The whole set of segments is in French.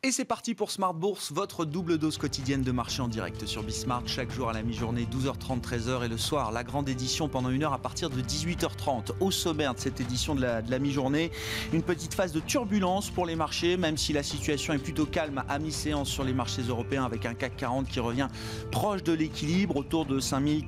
Et c'est parti pour Smart Bourse, votre double dose quotidienne de marché en direct sur Bismart, chaque jour à la mi-journée, 12h30, 13h et le soir, la grande édition pendant 1 heure à partir de 18h30. Au sommaire de cette édition de la mi-journée, une petite phase de turbulence pour les marchés, même si la situation est plutôt calme à mi-séance sur les marchés européens avec un CAC 40 qui revient proche de l'équilibre, autour de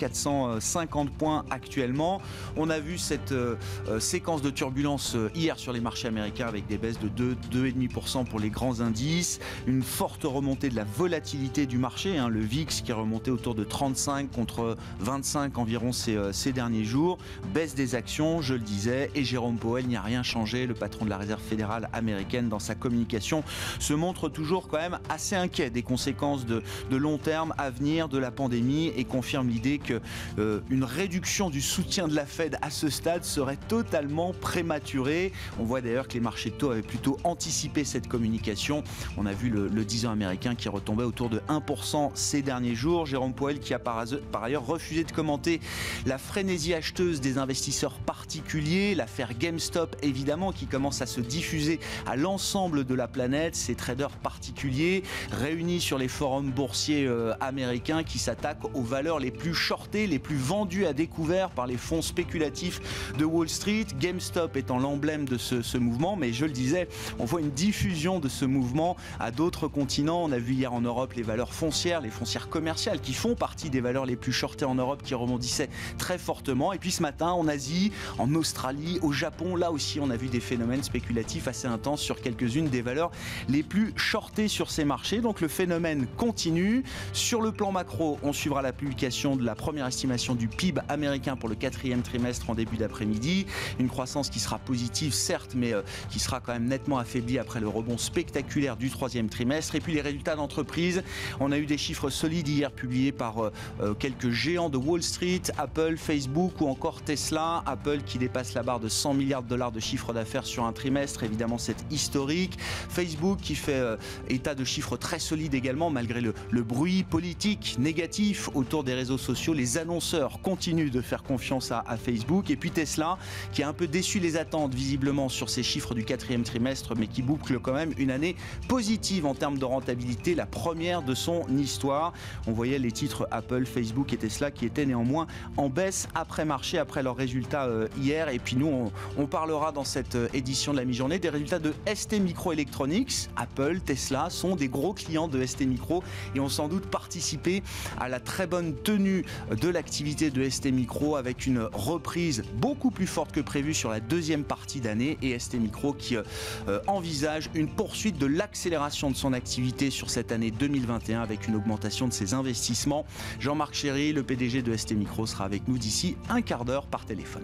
5450 points actuellement. On a vu cette séquence de turbulence hier sur les marchés américains avec des baisses de 2,5% pour les grands indices. Une forte remontée de la volatilité du marché, le VIX qui est remonté autour de 35 contre 25 environ ces derniers jours. Baisse des actions, je le disais, et Jérôme Powell n'y a rien changé. Le patron de la Réserve fédérale américaine, dans sa communication, se montre toujours quand même assez inquiet des conséquences de long terme à venir de la pandémie et confirme l'idée qu'une réduction du soutien de la Fed à ce stade serait totalement prématurée. On voit d'ailleurs que les marchés de taux avaient plutôt anticipé cette communication. On a vu le 10 ans américain qui retombait autour de 1% ces derniers jours. Jérôme Powell qui a par ailleurs refusé de commenter la frénésie acheteuse des investisseurs particuliers, l'affaire GameStop évidemment qui commence à se diffuser à l'ensemble de la planète. Ces traders particuliers réunis sur les forums boursiers américains qui s'attaquent aux valeurs les plus shortées, les plus vendues à découvert par les fonds spéculatifs de Wall Street. GameStop étant l'emblème de ce mouvement, mais je le disais, on voit une diffusion de ce mouvement à d'autres continents. On a vu hier en Europe les valeurs foncières, les foncières commerciales qui font partie des valeurs les plus shortées en Europe qui rebondissaient très fortement. Et puis ce matin en Asie, en Australie, au Japon, là aussi on a vu des phénomènes spéculatifs assez intenses sur quelques-unes des valeurs les plus shortées sur ces marchés. Donc le phénomène continue. Sur le plan macro, on suivra la publication de la première estimation du PIB américain pour le 4e trimestre en début d'après-midi. Une croissance qui sera positive certes, mais qui sera quand même nettement affaiblie après le rebond spectaculaire du 3e trimestre. Et puis les résultats d'entreprise, on a eu des chiffres solides hier publiés par quelques géants de Wall Street, Apple, Facebook ou encore Tesla. Apple qui dépasse la barre de 100 milliards de dollars de chiffre d'affaires sur un trimestre, évidemment c'est historique. Facebook qui fait état de chiffres très solides également malgré le bruit politique négatif autour des réseaux sociaux. Les annonceurs continuent de faire confiance à Facebook. Et puis Tesla qui a un peu déçu les attentes visiblement sur ses chiffres du 4e trimestre mais qui boucle quand même une année positive en termes de rentabilité, la première de son histoire. On voyait les titres Apple, Facebook et Tesla qui étaient néanmoins en baisse après marché, après leurs résultats hier. Et puis nous, on parlera dans cette édition de la mi-journée des résultats de STMicroelectronics. Apple, Tesla sont des gros clients de STMicro et ont sans doute participé à la très bonne tenue de l'activité de STMicro avec une reprise beaucoup plus forte que prévu sur la deuxième partie d'année et STMicro qui envisage une poursuite de l'accélération de son activité sur cette année 2021 avec une augmentation de ses investissements. Jean-Marc Chéry, le PDG de STMicro, sera avec nous d'ici un quart d'heure par téléphone.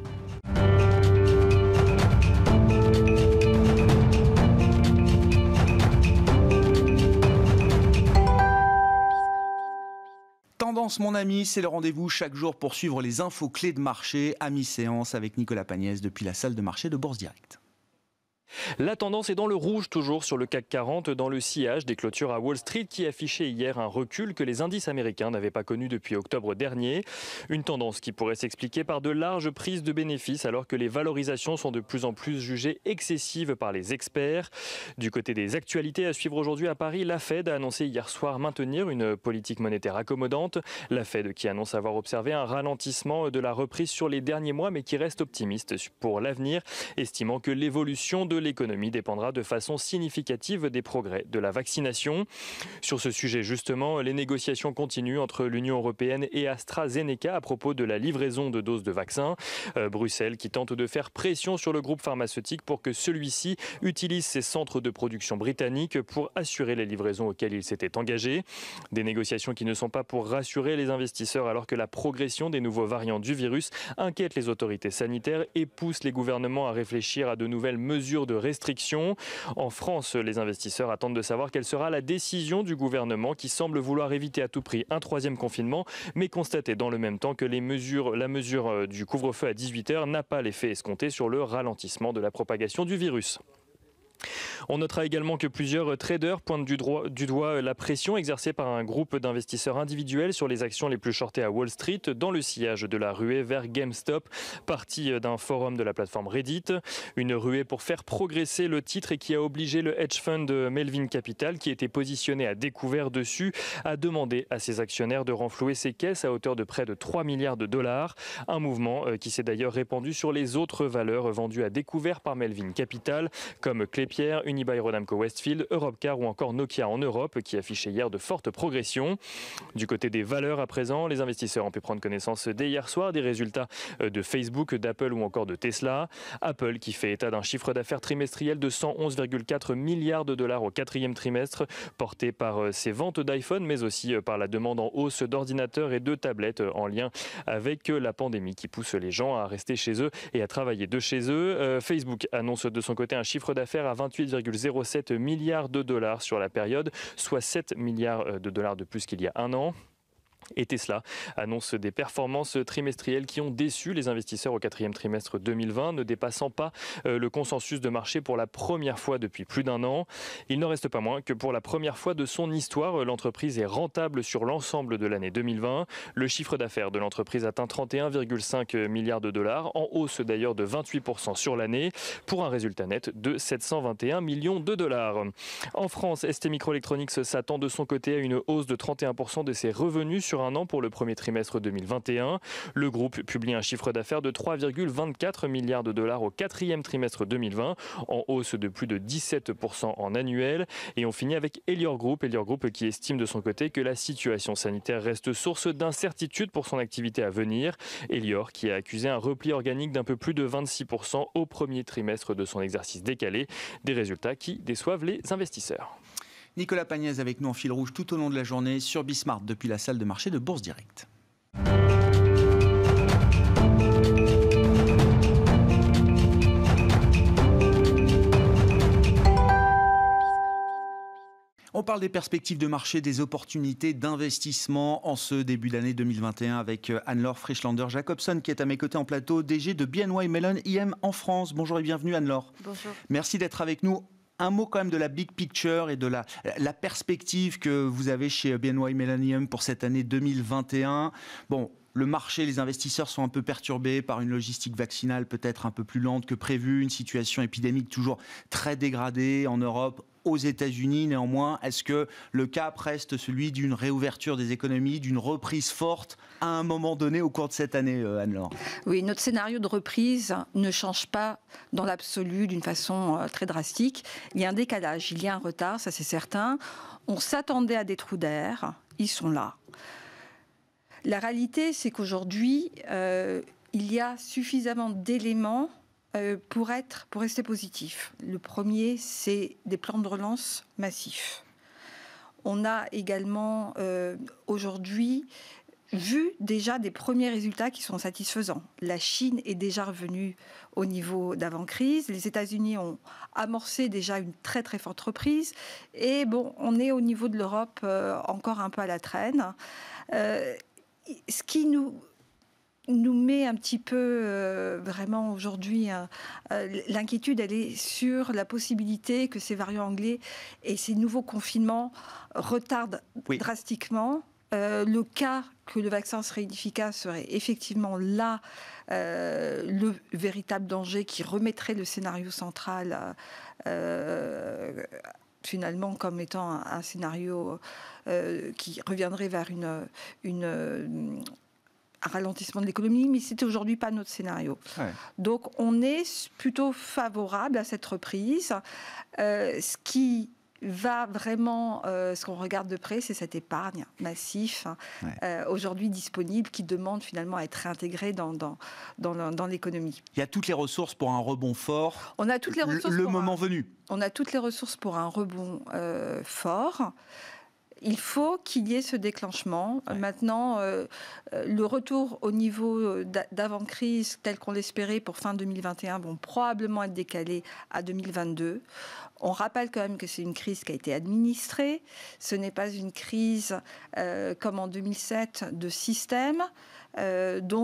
Tendance, mon ami, c'est le rendez-vous chaque jour pour suivre les infos clés de marché à mi-séance avec Nicolas Pagnès depuis la salle de marché de Bourse Direct. La tendance est dans le rouge toujours sur le CAC 40 dans le sillage des clôtures à Wall Street qui affichait hier un recul que les indices américains n'avaient pas connu depuis octobre dernier. Une tendance qui pourrait s'expliquer par de larges prises de bénéfices alors que les valorisations sont de plus en plus jugées excessives par les experts. Du côté des actualités à suivre aujourd'hui à Paris, la Fed a annoncé hier soir maintenir une politique monétaire accommodante. La Fed qui annonce avoir observé un ralentissement de la reprise sur les derniers mois mais qui reste optimiste pour l'avenir, estimant que l'évolution de l'économie dépendra de façon significative des progrès de la vaccination. Sur ce sujet justement, les négociations continuent entre l'Union européenne et AstraZeneca à propos de la livraison de doses de vaccins. Bruxelles qui tente de faire pression sur le groupe pharmaceutique pour que celui-ci utilise ses centres de production britanniques pour assurer les livraisons auxquelles il s'était engagé. Des négociations qui ne sont pas pour rassurer les investisseurs alors que la progression des nouveaux variants du virus inquiète les autorités sanitaires et pousse les gouvernements à réfléchir à de nouvelles mesures de restrictions. En France, les investisseurs attendent de savoir quelle sera la décision du gouvernement qui semble vouloir éviter à tout prix un 3e confinement, mais constater dans le même temps que la mesure du couvre-feu à 18h n'a pas l'effet escompté sur le ralentissement de la propagation du virus. On notera également que plusieurs traders pointent du doigt la pression exercée par un groupe d'investisseurs individuels sur les actions les plus shortées à Wall Street dans le sillage de la ruée vers GameStop, partie d'un forum de la plateforme Reddit. Une ruée pour faire progresser le titre et qui a obligé le hedge fund Melvin Capital, qui était positionné à découvert dessus, à demander à ses actionnaires de renflouer ses caisses à hauteur de près de 3 milliards de dollars. Un mouvement qui s'est d'ailleurs répandu sur les autres valeurs vendues à découvert par Melvin Capital, comme Klépierre, Unibail-Rodamco-Westfield, Europcar ou encore Nokia en Europe, qui affichait hier de fortes progressions. Du côté des valeurs à présent, les investisseurs ont pu prendre connaissance dès hier soir des résultats de Facebook, d'Apple ou encore de Tesla. Apple qui fait état d'un chiffre d'affaires trimestriel de 111,4 milliards de dollars au 4e trimestre, porté par ses ventes d'iPhone, mais aussi par la demande en hausse d'ordinateurs et de tablettes en lien avec la pandémie qui pousse les gens à rester chez eux et à travailler de chez eux. Facebook annonce de son côté un chiffre d'affaires à 28,07 milliards de dollars sur la période, soit 7 milliards de dollars de plus qu'il y a un an. Et Tesla annonce des performances trimestrielles qui ont déçu les investisseurs au 4e trimestre 2020, ne dépassant pas le consensus de marché pour la première fois depuis plus d'un an. Il n'en reste pas moins que pour la première fois de son histoire, l'entreprise est rentable sur l'ensemble de l'année 2020. Le chiffre d'affaires de l'entreprise atteint 31,5 milliards de dollars, en hausse d'ailleurs de 28% sur l'année, pour un résultat net de 721 millions de dollars. En France, STMicroelectronics s'attend de son côté à une hausse de 31% de ses revenus sur un an pour le premier trimestre 2021. Le groupe publie un chiffre d'affaires de 3,24 milliards de dollars au 4e trimestre 2020, en hausse de plus de 17% en annuel. Et on finit avec Elior Group qui estime de son côté que la situation sanitaire reste source d'incertitude pour son activité à venir. Elior qui a accusé un repli organique d'un peu plus de 26% au premier trimestre de son exercice décalé, des résultats qui déçoivent les investisseurs. Nicolas Pagnès avec nous en fil rouge tout au long de la journée sur Bismart depuis la salle de marché de Bourse Direct. On parle des perspectives de marché, des opportunités d'investissement en ce début d'année 2021 avec Anne-Laure Frischlander-Jacobson qui est à mes côtés en plateau, DG de BNY Mellon IM en France. Bonjour et bienvenue Anne-Laure. Bonjour. Merci d'être avec nous. Un mot quand même de la big picture et de la perspective que vous avez chez BNY Mellon pour cette année 2021. Bon, le marché, les investisseurs sont un peu perturbés par une logistique vaccinale peut-être un peu plus lente que prévu, une situation épidémique toujours très dégradée en Europe, aux États-Unis. Néanmoins, est-ce que le cap reste celui d'une réouverture des économies, d'une reprise forte à un moment donné au cours de cette année, Anne-Laure ? Oui, notre scénario de reprise ne change pas dans l'absolu d'une façon très drastique. Il y a un décalage, il y a un retard, ça c'est certain. On s'attendait à des trous d'air, ils sont là. La réalité, c'est qu'aujourd'hui, il y a suffisamment d'éléments pour rester positif. Le premier, c'est des plans de relance massifs. On a également aujourd'hui vu déjà des premiers résultats qui sont satisfaisants. La Chine est déjà revenue au niveau d'avant-crise. Les États-Unis ont amorcé déjà une très très forte reprise. Et bon, on est au niveau de l'Europe encore un peu à la traîne. Ce qui nous met un petit peu vraiment aujourd'hui l'inquiétude, elle est sur la possibilité que ces variants anglais et ces nouveaux confinements retardent drastiquement. Le cas que le vaccin serait inefficace serait effectivement là le véritable danger qui remettrait le scénario central finalement comme étant un scénario qui reviendrait vers un ralentissement de l'économie, mais c'est aujourd'hui pas notre scénario. Ouais. Donc on est plutôt favorable à cette reprise. Ce qui va vraiment, ce qu'on regarde de près, c'est cette épargne massif aujourd'hui disponible qui demande finalement à être réintégrée dans l'économie. Il y a toutes les ressources pour un rebond fort. On a toutes les ressources le moment venu. On a toutes les ressources pour un rebond fort. Il faut qu'il y ait ce déclenchement. Ouais. Maintenant, le retour au niveau d'avant-crise tel qu'on l'espérait pour fin 2021 vont probablement être décalés à 2022. On rappelle quand même que c'est une crise qui a été administrée. Ce n'est pas une crise comme en 2007 de système. Donc,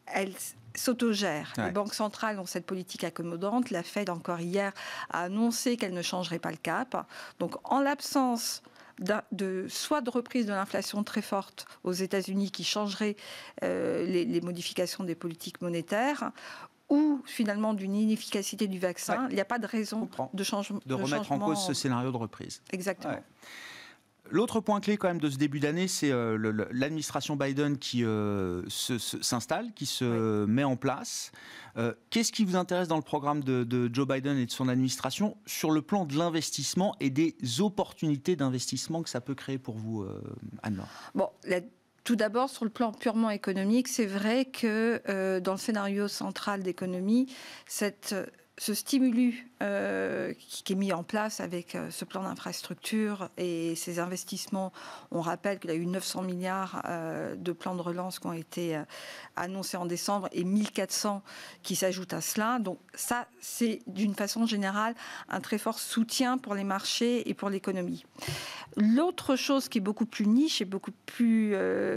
elle s'autogère. Ouais. Les banques centrales ont cette politique accommodante. La Fed, encore hier, a annoncé qu'elle ne changerait pas le cap. Donc, en l'absence soit de reprise de l'inflation très forte aux États-Unis qui changerait les modifications des politiques monétaires, ou finalement d'une inefficacité du vaccin, il n'y a pas de raison de changement. De remettre en cause ce scénario de reprise. Exactement. Ouais. L'autre point clé quand même de ce début d'année, c'est l'administration Biden qui s'installe, qui se met en place. Qu'est-ce qui vous intéresse dans le programme de Joe Biden et de son administration sur le plan de l'investissement et des opportunités d'investissement que ça peut créer pour vous, Anne-Laure ? Bon, tout d'abord, sur le plan purement économique, c'est vrai que dans le scénario central d'économie, ce stimulus qui est mis en place avec ce plan d'infrastructure et ces investissements, on rappelle qu'il y a eu 900 milliards de plans de relance qui ont été annoncés en décembre et 1400 qui s'ajoutent à cela. Donc ça, c'est d'une façon générale un très fort soutien pour les marchés et pour l'économie. L'autre chose qui est beaucoup plus niche et beaucoup plus,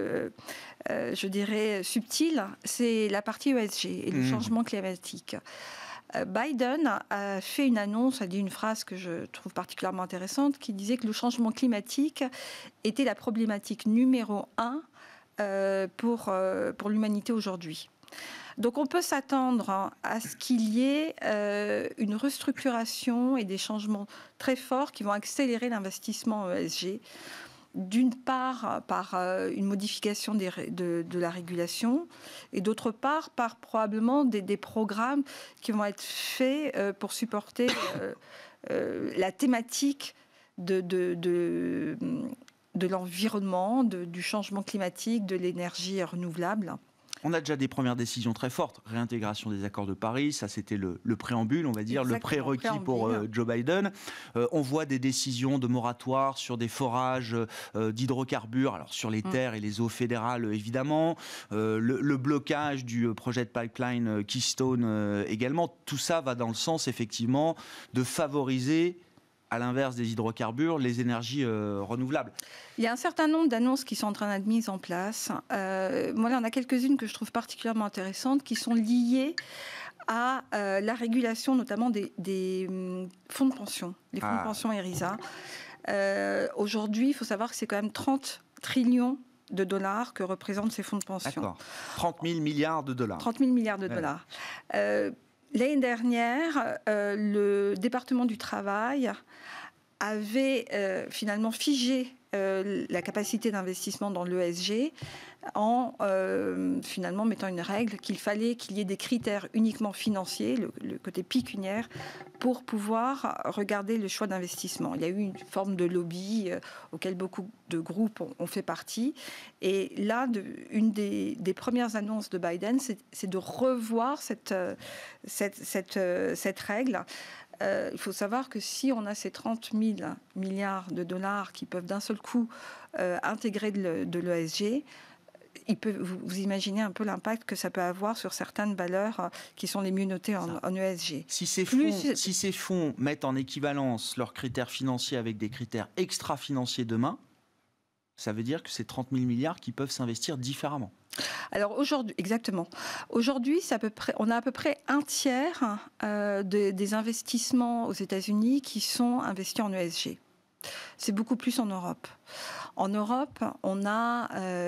je dirais, subtile, c'est la partie ESG et le changement climatique. Biden a fait une annonce, a dit une phrase que je trouve particulièrement intéressante, qui disait que le changement climatique était la problématique numéro 1 pour l'humanité aujourd'hui. Donc on peut s'attendre à ce qu'il y ait une restructuration et des changements très forts qui vont accélérer l'investissement ESG. D'une part, par une modification de la régulation, et d'autre part, par probablement des programmes qui vont être faits pour supporter la thématique de l'environnement, du changement climatique, de l'énergie renouvelable. On a déjà des premières décisions très fortes. Réintégration des accords de Paris, ça c'était le préambule, on va dire, le prérequis pour Joe Biden. On voit des décisions de moratoire sur des forages d'hydrocarbures, alors sur les terres et les eaux fédérales évidemment. Le blocage du projet de pipeline Keystone également. Tout ça va dans le sens effectivement de favoriser, à l'inverse des hydrocarbures, les énergies renouvelables. Il y a un certain nombre d'annonces qui sont en train d'être mises en place. Moi, là, on a quelques-unes que je trouve particulièrement intéressantes, qui sont liées à la régulation, notamment des fonds de pension, les fonds de pension ERISA. Aujourd'hui, il faut savoir que c'est quand même 30 trillions de dollars que représentent ces fonds de pension. D'accord. 30 000 milliards de dollars. 30 000 milliards de dollars. L'année dernière, le département du travail avait finalement figé la capacité d'investissement dans l'ESG en finalement mettant une règle qu'il fallait qu'il y ait des critères uniquement financiers, le côté pécuniaire, pour pouvoir regarder le choix d'investissement. Il y a eu une forme de lobby auquel beaucoup de groupes ont fait partie. Et là, une des premières annonces de Biden, c'est de revoir cette règle. Il faut savoir que si on a ces 30 000 milliards de dollars qui peuvent d'un seul coup intégrer de l'ESG, vous imaginez un peu l'impact que ça peut avoir sur certaines valeurs qui sont les mieux notées en ESG. Si ces fonds mettent en équivalence leurs critères financiers avec des critères extra-financiers demain, ça veut dire que c'est 30 000 milliards qui peuvent s'investir différemment. Alors aujourd'hui, exactement. Aujourd'hui, on a à peu près un tiers des investissements aux États-Unis qui sont investis en ESG. C'est beaucoup plus en Europe. En Europe, on a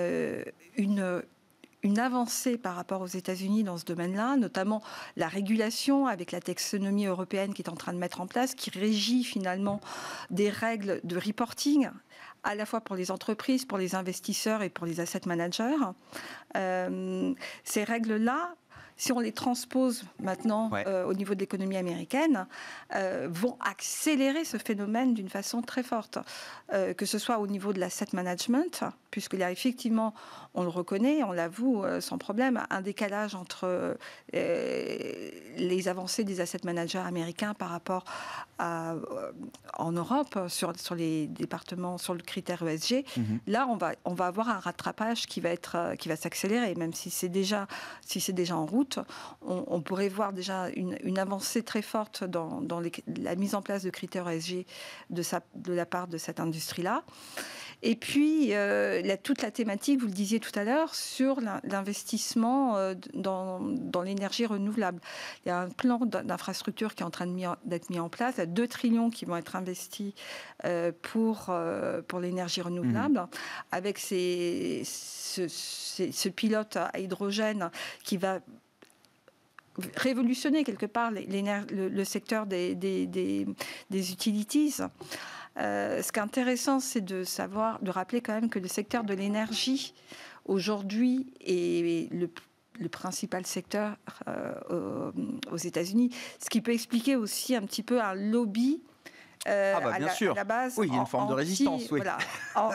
une avancée par rapport aux États-Unis dans ce domaine-là, notamment la régulation avec la taxonomie européenne qui est en train de mettre en place, qui régit finalement des règles de reporting, à la fois pour les entreprises, pour les investisseurs et pour les asset managers. Ces règles-là, si on les transpose maintenant au niveau de l'économie américaine, vont accélérer ce phénomène d'une façon très forte. Que ce soit au niveau de l'asset management, puisqu'il y a effectivement, on le reconnaît, on l'avoue sans problème, un décalage entre les avancées des asset managers américains par rapport en Europe sur les départements, sur le critère ESG. Là, on va avoir un rattrapage qui va s'accélérer, même si c'est déjà en route. On pourrait voir déjà une avancée très forte dans la mise en place de critères ESG de la part de cette industrie-là. Et puis, toute la thématique, vous le disiez tout à l'heure, sur l'investissement dans l'énergie renouvelable. Il y a un plan d'infrastructure qui est en train d'être mis en place. Il y a 2 trillions qui vont être investis pour l'énergie renouvelable, avec ce pilote à hydrogène qui va révolutionner quelque part le secteur des utilities. Ce qui est intéressant, c'est de rappeler quand même que le secteur de l'énergie aujourd'hui est le principal secteur aux États-Unis, ce qui peut expliquer aussi un petit peu un lobby à la base. Oui, il y a une forme de résistance. Oui. Voilà,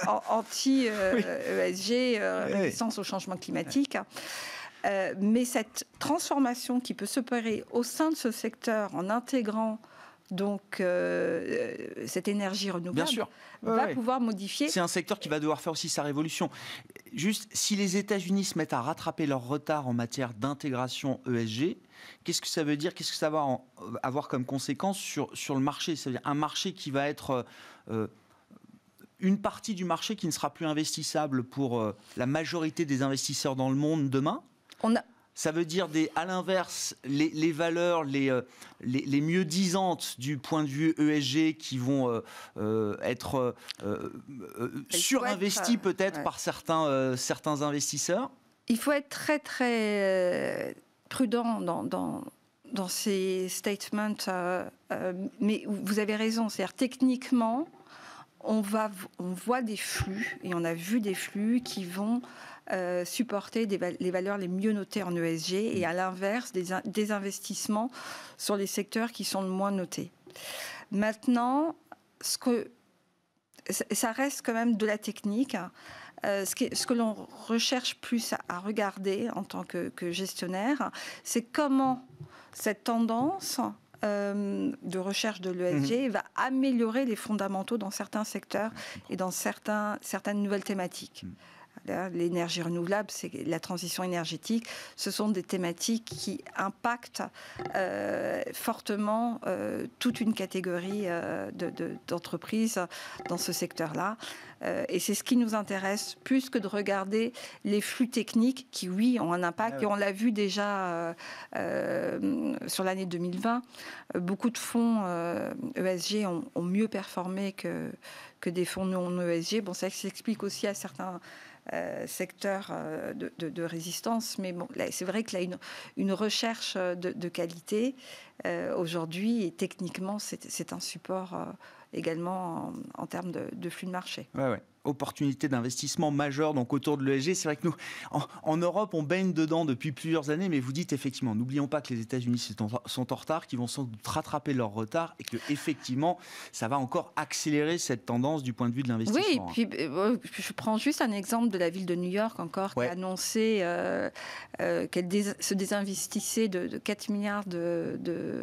anti-ESG, résistance au changement climatique. Mais cette transformation qui peut s'opérer au sein de ce secteur en intégrant donc cette énergie renouvelable va pouvoir modifier. C'est un secteur qui va devoir faire aussi sa révolution. Juste, si les États-Unis se mettent à rattraper leur retard en matière d'intégration ESG, qu'est-ce que ça veut dire? Qu'est-ce que ça va avoir comme conséquence sur le marché? Ça veut dire un marché qui va être... une partie du marché qui ne sera plus investissable pour la majorité des investisseurs dans le monde demain. Ça veut dire, à l'inverse, les valeurs les mieux disantes du point de vue ESG qui vont être surinvesties peut-être par certains investisseurs. Il faut être très très prudent dans ces statements, mais vous avez raison, c'est-à-dire techniquement, on voit des flux, et on a vu des flux qui vont supporter les valeurs les mieux notées en ESG et à l'inverse des investissements sur les secteurs qui sont le moins notés. Maintenant, ça reste quand même de la technique. Ce que l'on recherche plus à regarder en tant que gestionnaire, c'est comment cette tendance de recherche de l'ESG va améliorer les fondamentaux dans certains secteurs et dans certaines nouvelles thématiques. L'énergie renouvelable, c'est la transition énergétique. Ce sont des thématiques qui impactent fortement toute une catégorie d'entreprises dans ce secteur-là. Et c'est ce qui nous intéresse, plus que de regarder les flux techniques qui, oui, ont un impact. Et on l'a vu déjà sur l'année 2020. Beaucoup de fonds ESG ont mieux performé que des fonds non ESG. Bon, ça s'explique aussi à certains secteur de résistance, mais bon, c'est vrai qu'il y a une recherche de qualité aujourd'hui, et techniquement c'est un support également en termes de flux de marché. Ouais. Opportunité d'investissement majeure donc autour de l'ESG. C'est vrai que nous, en Europe, on baigne dedans depuis plusieurs années, mais vous dites effectivement, n'oublions pas que les États-Unis sont en retard, qu'ils vont sans doute rattraper leur retard et que effectivement, ça va encore accélérer cette tendance du point de vue de l'investissement. Oui, et puis je prends juste un exemple de la ville de New York encore, qui a annoncé qu'elle se désinvestissait de 4 milliards de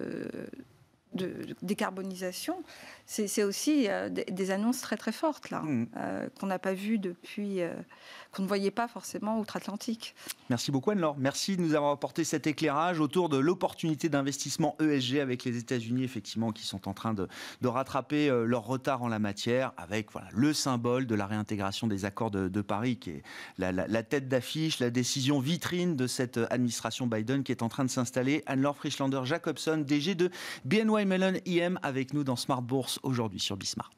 décarbonisation. C'est aussi des annonces très très fortes là, qu'on n'a pas vues depuis, qu'on ne voyait pas forcément outre-Atlantique. Merci beaucoup Anne-Laure. Merci de nous avoir apporté cet éclairage autour de l'opportunité d'investissement ESG avec les États-Unis, effectivement, qui sont en train de rattraper leur retard en la matière, avec le symbole de la réintégration des accords de Paris, qui est la tête d'affiche, la décision vitrine de cette administration Biden qui est en train de s'installer. Anne-Laure Frischlander-Jacobson, DG de BNY Mellon IM, avec nous dans Smart Bourse aujourd'hui sur Bismart.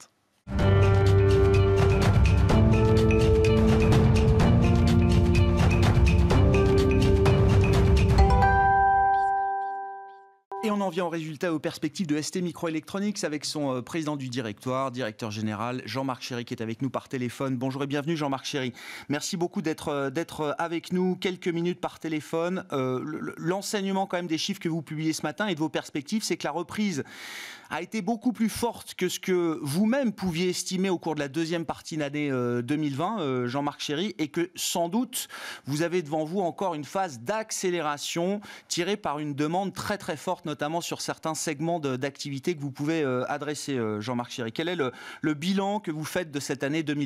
Et on en vient au résultat et aux perspectives de ST Microelectronics avec son président du directoire, directeur général, Jean-Marc Chéry, qui est avec nous par téléphone. Bonjour et bienvenue Jean-Marc Chéry. Merci beaucoup d'être avec nous quelques minutes par téléphone. L'enseignement quand même des chiffres que vous publiez ce matin et de vos perspectives, c'est que la reprise a été beaucoup plus forte que ce que vous-même pouviez estimer au cours de la deuxième partie de l'année 2020, Jean-Marc Chéry, et que sans doute vous avez devant vous encore une phase d'accélération tirée par une demande très très forte, notamment sur certains segments d'activité que vous pouvez adresser, Jean-Marc Chéry. Quel est le bilan que vous faites de cette année 2020 ?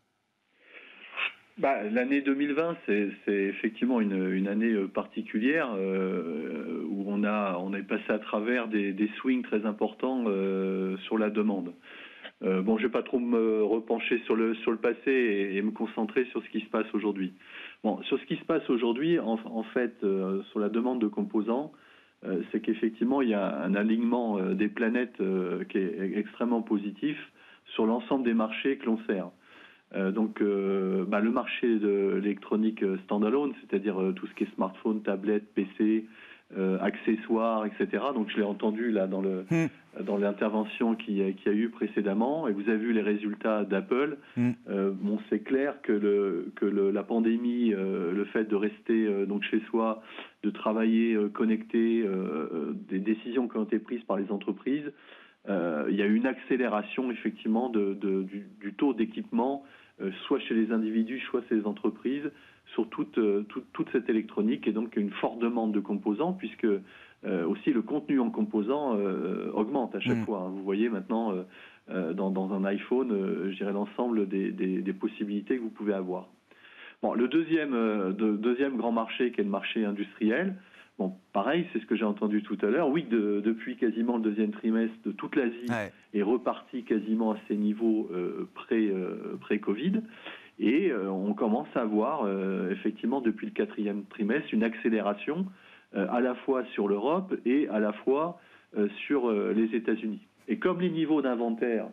L'année 2020, c'est effectivement une année particulière où on est passé à travers des swings très importants sur la demande. je ne vais pas trop me repencher sur le passé et me concentrer sur ce qui se passe aujourd'hui. Bon, sur ce qui se passe aujourd'hui, en fait, sur la demande de composants, c'est qu'effectivement, il y a un alignement des planètes qui est extrêmement positif sur l'ensemble des marchés que l'on sert. Donc, le marché de l'électronique standalone, c'est-à-dire tout ce qui est smartphone, tablette, PC, accessoires, etc. Donc, je l'ai entendu là dans l'intervention qu'il y a eu précédemment, et vous avez vu les résultats d'Apple. C'est clair que la pandémie, le fait de rester donc chez soi, de travailler connecté, des décisions qui ont été prises par les entreprises, il y a eu une accélération effectivement du taux d'équipement, soit chez les individus, soit chez les entreprises, sur toute cette électronique, et donc une forte demande de composants, puisque aussi le contenu en composants augmente à chaque fois. Vous voyez maintenant dans un iPhone, je dirais l'ensemble des possibilités que vous pouvez avoir. Bon, le deuxième grand marché, qui est le marché industriel, bon, pareil, c'est ce que j'ai entendu tout à l'heure. Oui, depuis quasiment le deuxième trimestre, de toute l'Asie est reparti quasiment à ses niveaux pré-Covid. Et on commence à voir effectivement depuis le quatrième trimestre une accélération à la fois sur l'Europe et à la fois sur les États-Unis. Et comme les niveaux d'inventaire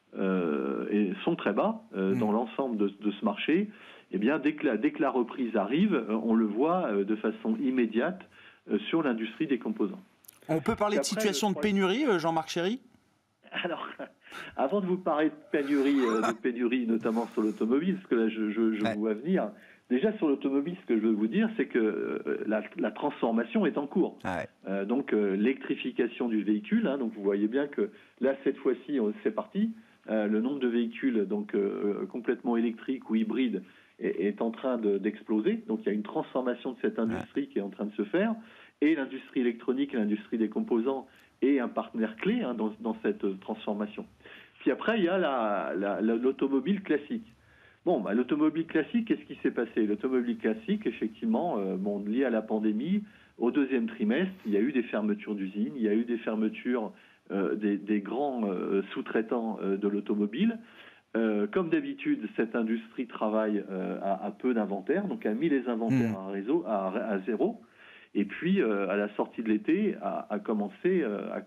sont très bas dans l'ensemble de ce marché, eh bien, dès que la reprise arrive, on le voit de façon immédiate sur l'industrie des composants. On peut parler de situation de pénurie, Jean-Marc Chéry ? Alors, avant de vous parler de pénurie notamment sur l'automobile, parce que là je vous vois venir, déjà sur l'automobile, ce que je veux vous dire, c'est que la transformation est en cours. Donc l'électrification du véhicule, donc vous voyez bien que là cette fois-ci c'est parti. Le nombre de véhicules donc complètement électriques ou hybrides est en train d'exploser. Donc il y a une transformation de cette industrie qui est en train de se faire, et l'industrie électronique et l'industrie des composants est un partenaire clé dans cette transformation. Puis après, il y a l'automobile classique. Bon, l'automobile classique, qu'est-ce qui s'est passé ? L'automobile classique, effectivement, lié à la pandémie, au deuxième trimestre, il y a eu des fermetures d'usines, il y a eu des fermetures des grands sous-traitants de l'automobile. Comme d'habitude, cette industrie travaille à peu d'inventaire, donc a mis les inventaires à zéro. Et puis, à la sortie de l'été, a commencé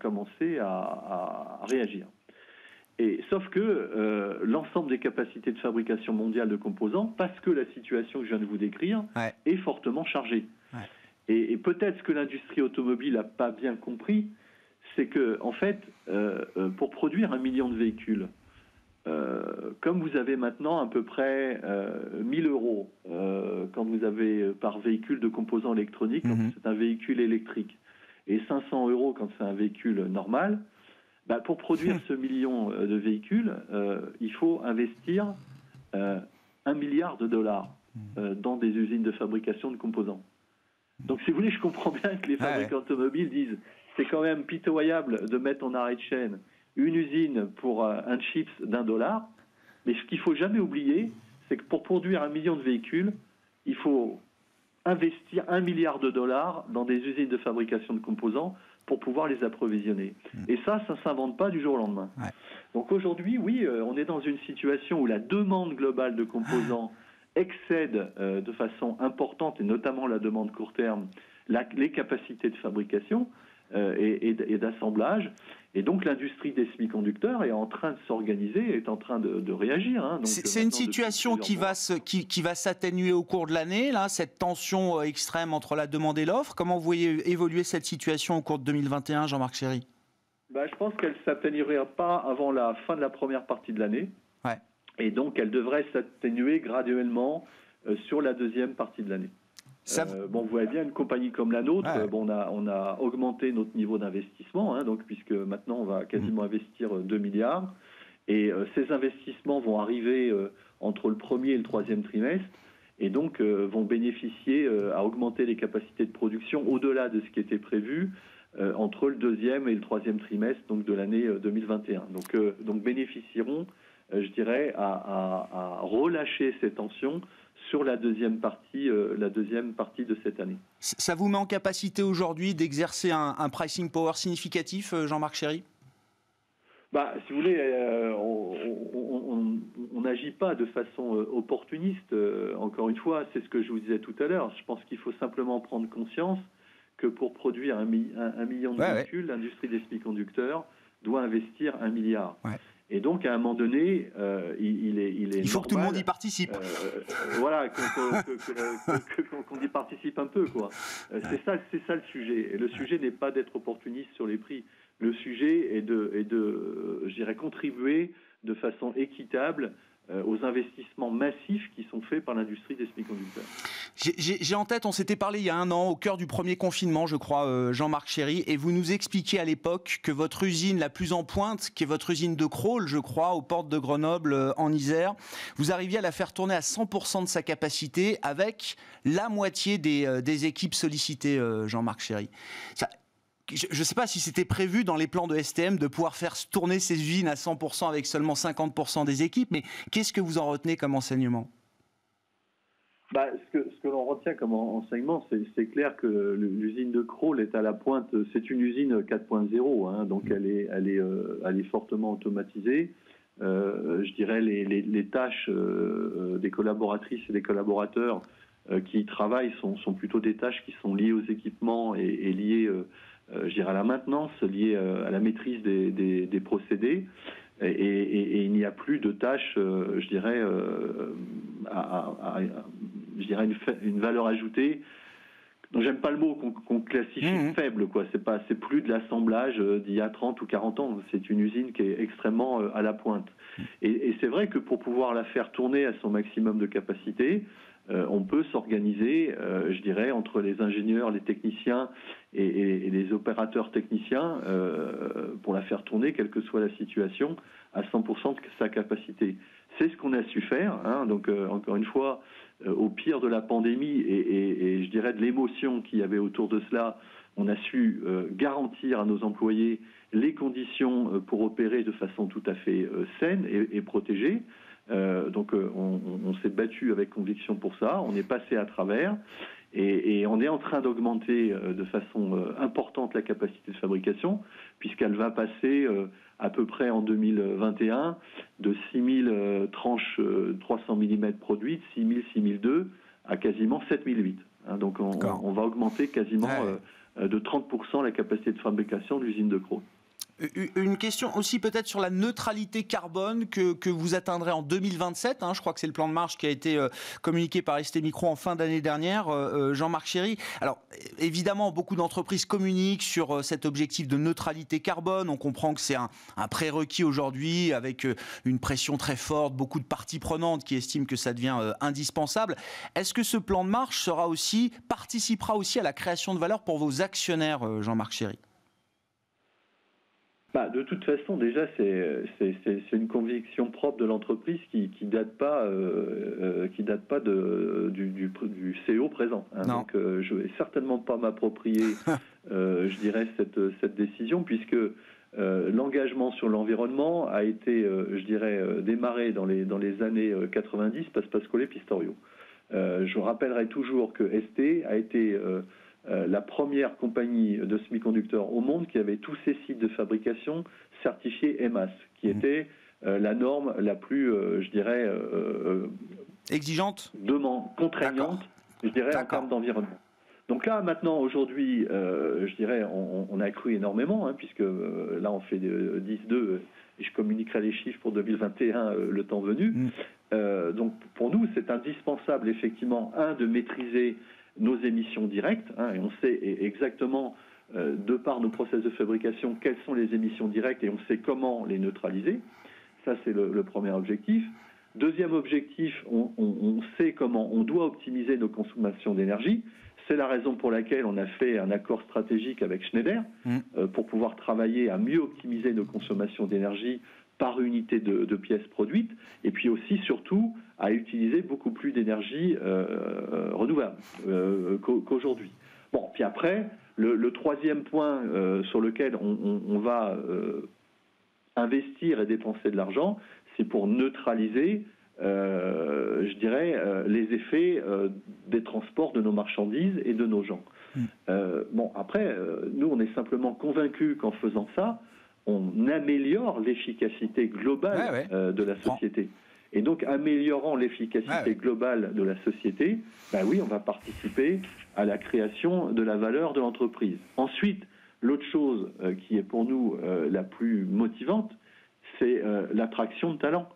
à réagir. Et sauf que l'ensemble des capacités de fabrication mondiale de composants, parce que la situation que je viens de vous décrire, est fortement chargée. Et peut-être ce que l'industrie automobile n'a pas bien compris, c'est que, en fait, pour produire 1 million de véhicules, comme vous avez maintenant à peu près 1 000 euros quand vous avez par véhicule de composants électroniques, quand c'est un véhicule électrique, et 500 euros quand c'est un véhicule normal, pour produire ce million de véhicules, il faut investir 1 milliard de dollars dans des usines de fabrication de composants. Donc si vous voulez, je comprends bien que les fabricants automobiles disent c'est quand même pitoyable de mettre en arrêt de chaîne une usine pour un chips d'$1, mais ce qu'il ne faut jamais oublier, c'est que pour produire 1 million de véhicules, il faut investir 1 milliard de dollars dans des usines de fabrication de composants pour pouvoir les approvisionner. Et ça ne s'invente pas du jour au lendemain. Donc aujourd'hui, oui, on est dans une situation où la demande globale de composants excède de façon importante, et notamment la demande court terme, les capacités de fabrication et d'assemblage. Et donc l'industrie des semi-conducteurs est en train de s'organiser, est en train de réagir. Donc, c'est une situation qui va s'atténuer au cours de l'année, là, cette tension extrême entre la demande et l'offre. Comment vous voyez évoluer cette situation au cours de 2021, Jean-Marc Chéry ? Je pense qu'elle ne s'atténuera pas avant la fin de la première partie de l'année. Et donc elle devrait s'atténuer graduellement sur la deuxième partie de l'année. Vous voyez bien, une compagnie comme la nôtre, on a augmenté notre niveau d'investissement, donc, puisque maintenant on va quasiment investir 2 milliards. Et ces investissements vont arriver entre le premier et le troisième trimestre, et donc vont bénéficier à augmenter les capacités de production au-delà de ce qui était prévu entre le deuxième et le troisième trimestre donc, de l'année 2021. Donc bénéficieront, je dirais, à relâcher ces tensions sur la deuxième partie de cette année. Ça vous met en capacité aujourd'hui d'exercer un pricing power significatif, Jean-Marc Chéry ? Si vous voulez, on n'agit pas de façon opportuniste. Encore une fois, c'est ce que je vous disais tout à l'heure. Je pense qu'il faut simplement prendre conscience que pour produire un million de véhicules, l'industrie des semi-conducteurs doit investir 1 milliard. Ouais. Et donc, à un moment donné, il faut que tout le monde y participe. Voilà, qu'on y participe un peu, quoi. C'est ça le sujet. Et le sujet n'est pas d'être opportuniste sur les prix. Le sujet est de je dirais, contribuer de façon équitable aux investissements massifs qui sont faits par l'industrie des semi-conducteurs. J'ai en tête, on s'était parlé il y a 1 an, au cœur du premier confinement, je crois, Jean-Marc Chéry, et vous nous expliquiez à l'époque que votre usine la plus en pointe, qui est votre usine de Crolles, je crois, aux portes de Grenoble, en Isère, vous arriviez à la faire tourner à 100% de sa capacité avec la moitié des équipes sollicitées, Jean-Marc Chéry. Je ne sais pas si c'était prévu dans les plans de STM de pouvoir faire tourner ces usines à 100% avec seulement 50% des équipes, mais qu'est-ce que vous en retenez comme enseignement ? Ce que l'on retient comme enseignement, c'est clair que l'usine de Crolles est à la pointe. C'est une usine 4.0, hein, donc elle est fortement automatisée. Je dirais les tâches des collaboratrices et des collaborateurs qui y travaillent sont plutôt des tâches qui sont liées aux équipements et liées je dirais à la maintenance, liée à la maîtrise des procédés, et il n'y a plus de tâches, je dirais, une valeur ajoutée. Donc j'aime pas le mot qu'on classifie faible, quoi. C'est plus de l'assemblage d'il y a 30 ou 40 ans. C'est une usine qui est extrêmement à la pointe. Et c'est vrai que pour pouvoir la faire tourner à son maximum de capacité, on peut s'organiser, je dirais, entre les ingénieurs, les techniciens et les opérateurs techniciens pour la faire tourner, quelle que soit la situation, à 100% de sa capacité. C'est ce qu'on a su faire, hein. Donc encore une fois, au pire de la pandémie et je dirais de l'émotion qu'il y avait autour de cela, on a su garantir à nos employés les conditions pour opérer de façon tout à fait saine et protégée. Donc on s'est battu avec conviction pour ça, on est passé à travers et on est en train d'augmenter de façon importante la capacité de fabrication, puisqu'elle va passer à peu près en 2021 de 6000 tranches 300 mm produites, 6000, 6002 à quasiment 7008. Hein, donc on va augmenter quasiment de 30% la capacité de fabrication de l'usine de Crolles. Une question aussi peut-être sur la neutralité carbone que vous atteindrez en 2027. Hein, je crois que c'est le plan de marche qui a été communiqué par STMicro en fin d'année dernière. Jean-Marc Chéry. Alors évidemment, beaucoup d'entreprises communiquent sur cet objectif de neutralité carbone. On comprend que c'est un prérequis aujourd'hui avec une pression très forte, beaucoup de parties prenantes qui estiment que ça devient indispensable. Est-ce que ce plan de marche participera aussi à la création de valeur pour vos actionnaires, Jean-Marc Chéry ? De toute façon, déjà, c'est une conviction propre de l'entreprise qui date pas du CEO présent. Hein. Donc, je vais certainement pas m'approprier, je dirais, cette décision, puisque l'engagement sur l'environnement a été, je dirais, démarré dans les années 90 par Pasquale Pistorio. Je rappellerai toujours que ST a été la première compagnie de semi-conducteurs au monde qui avait tous ses sites de fabrication certifiés EMAS, qui était la norme la plus, je dirais... exigeante, contraignante, je dirais, en termes d'environnement. Donc là, maintenant, aujourd'hui, je dirais, on a cru énormément, hein, puisque là, on fait 10-2, et je communiquerai les chiffres pour 2021 le temps venu. Donc, pour nous, c'est indispensable, effectivement, de maîtriser nos émissions directes, hein, et on sait exactement, de par nos process de fabrication, quelles sont les émissions directes et on sait comment les neutraliser. Ça, c'est le premier objectif. Deuxième objectif, on sait comment on doit optimiser nos consommations d'énergie. C'est la raison pour laquelle on a fait un accord stratégique avec Schneider pour pouvoir travailler à mieux optimiser nos consommations d'énergie par unité de pièces produites, et puis aussi, surtout, à utiliser beaucoup plus d'énergie renouvelable qu'aujourd'hui. Bon, puis après, le troisième point sur lequel on va investir et dépenser de l'argent, c'est pour neutraliser, je dirais, les effets des transports de nos marchandises et de nos gens. Bon, après, nous, on est simplement convaincus qu'en faisant ça, on améliore l'efficacité globale de la société. Et donc, améliorant l'efficacité globale de la société, ben oui, on va participer à la création de la valeur de l'entreprise. Ensuite, l'autre chose qui est pour nous la plus motivante, c'est l'attraction de talents.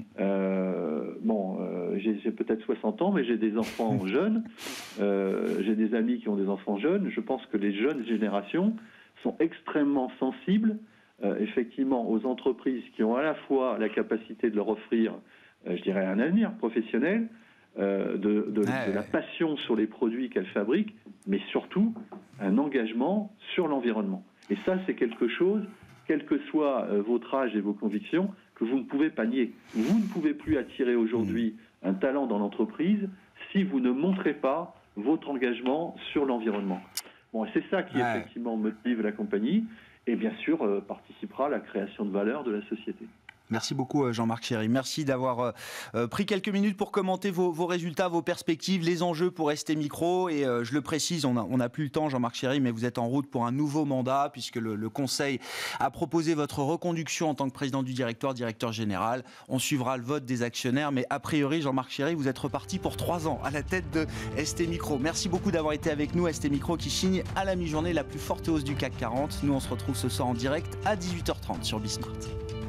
J'ai peut-être 60 ans, mais j'ai des enfants jeunes, j'ai des amis qui ont des enfants jeunes. Je pense que les jeunes générations sont extrêmement sensibles, effectivement, aux entreprises qui ont à la fois la capacité de leur offrir, je dirais, un avenir professionnel, de la passion sur les produits qu'elles fabriquent, mais surtout un engagement sur l'environnement. Et ça, c'est quelque chose, quel que soit votre âge et vos convictions, que vous ne pouvez pas nier. Vous ne pouvez plus attirer aujourd'hui un talent dans l'entreprise si vous ne montrez pas votre engagement sur l'environnement. Bon, c'est ça qui effectivement motive la compagnie et bien sûr participera à la création de valeur de la société. Merci beaucoup Jean-Marc Chéry. Merci d'avoir pris quelques minutes pour commenter vos résultats, vos perspectives, les enjeux pour ST Micro. Et je le précise, on n'a plus le temps Jean-Marc Chéry, mais vous êtes en route pour un nouveau mandat puisque le Conseil a proposé votre reconduction en tant que président du directoire, directeur général. On suivra le vote des actionnaires, mais a priori Jean-Marc Chéry, vous êtes reparti pour 3 ans à la tête de ST Micro. Merci beaucoup d'avoir été avec nous. ST Micro qui signe à la mi-journée la plus forte hausse du CAC 40. Nous on se retrouve ce soir en direct à 18h30 sur Bismart.